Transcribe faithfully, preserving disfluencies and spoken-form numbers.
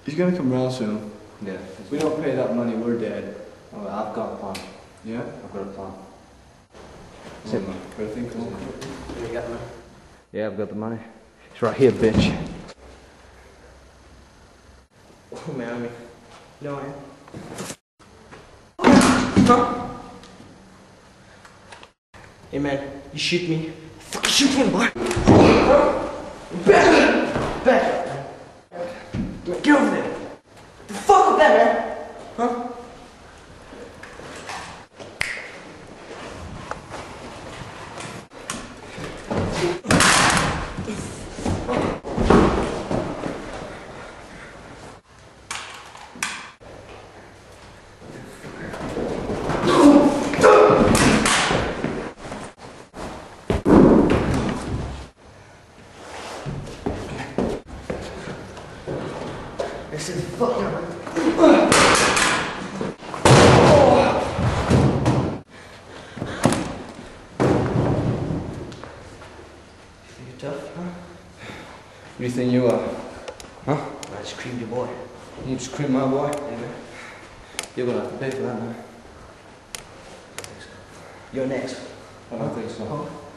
He's gonna come round soon. Yeah. If we don't pay that money, we're dead. Oh, I've got a plan. Yeah? I've got a plan. Sit, man. Better think on it. You got the money? Yeah, I've got the money. It's right here, bitch. Oh, man, I mean, no, I am. Huh? Hey, man, you shoot me. Fucking shoot me, boy. Back! Back! Get over there! The fuck with that, man! Huh? This is fucking up. You tough, huh? Who do you think you are? Huh? I just creamed your boy. You just cream my boy? Yeah, man. You're gonna have to pay for that, man. You're next. I don't think so. Huh?